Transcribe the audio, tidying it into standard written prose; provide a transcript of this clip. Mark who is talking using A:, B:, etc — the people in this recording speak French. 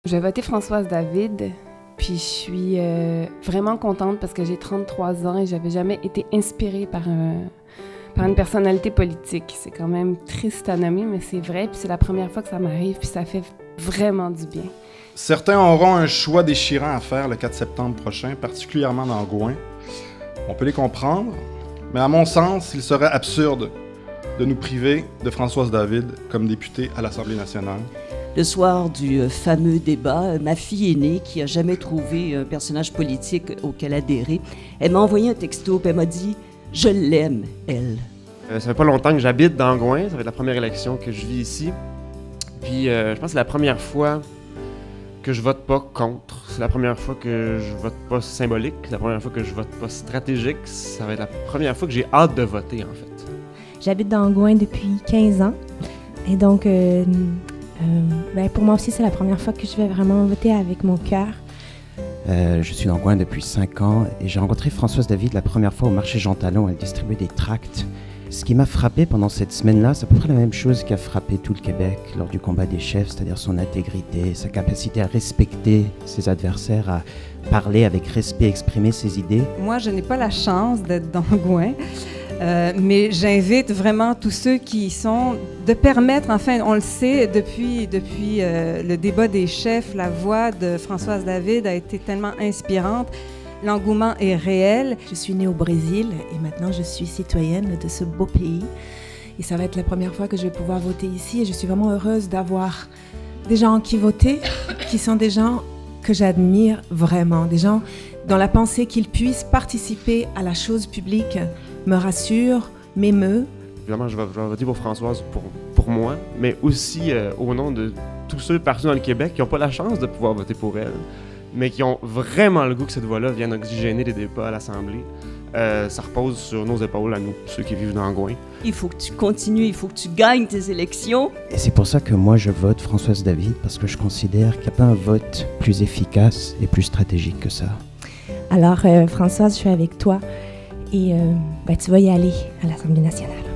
A: Je vais voter Françoise David, puis je suis vraiment contente parce que j'ai 33 ans et j'avais jamais été inspirée par une personnalité politique. C'est quand même triste à nommer, mais c'est vrai, puis c'est la première fois que ça m'arrive, puis ça fait vraiment du bien.
B: Certains auront un choix déchirant à faire le 4 septembre prochain, particulièrement dans Gouin. On peut les comprendre, mais à mon sens, il serait absurde de nous priver de Françoise David comme députée à l'Assemblée nationale.
C: Le soir du fameux débat, ma fille aînée, qui n'a jamais trouvé un personnage politique auquel adhérer, elle m'a envoyé un texto et elle m'a dit « Je l'aime, elle ».
D: Ça fait pas longtemps que j'habite dans Gouin, ça va être la première élection que je vis ici. Puis je pense que c'est la première fois que je vote pas contre. C'est la première fois que je vote pas symbolique, c'est la première fois que je vote pas stratégique. Ça va être la première fois que j'ai hâte de voter, en fait.
E: J'habite dans Gouin depuis 15 ans. Et donc, pour moi aussi, c'est la première fois que je vais vraiment voter avec mon cœur.
F: Je suis dans Gouin depuis 5 ans et j'ai rencontré Françoise David la première fois au marché Jean Talon. Elle distribuait des tracts. Ce qui m'a frappé pendant cette semaine-là, c'est à peu près la même chose qui a frappé tout le Québec lors du combat des chefs, c'est-à-dire son intégrité, sa capacité à respecter ses adversaires, à parler avec respect, exprimer ses idées.
G: Moi, je n'ai pas la chance d'être dans Gouin, mais j'invite vraiment tous ceux qui y sont de permettre, enfin, on le sait, depuis le débat des chefs, la voix de Françoise David a été tellement inspirante. L'engouement est réel.
H: Je suis née au Brésil et maintenant je suis citoyenne de ce beau pays. Et ça va être la première fois que je vais pouvoir voter ici et je suis vraiment heureuse d'avoir des gens qui votent, qui sont des gens que j'admire vraiment, des gens dont la pensée qu'ils puissent participer à la chose publique me rassure, m'émeut.
D: Évidemment, je vais voter pour Françoise pour moi, mais aussi au nom de tous ceux partout dans le Québec qui n'ont pas la chance de pouvoir voter pour elle, mais qui ont vraiment le goût que cette voix-là vienne oxygéner les débats à l'Assemblée. Ça repose sur nos épaules à nous, ceux qui vivent dans Gouin.
C: Il faut que tu continues, il faut que tu gagnes tes élections.
F: Et c'est pour ça que moi je vote Françoise David, parce que je considère qu'il n'y a pas un vote plus efficace et plus stratégique que ça.
E: Alors, Françoise, je suis avec toi et tu vas y aller à l'Assemblée nationale.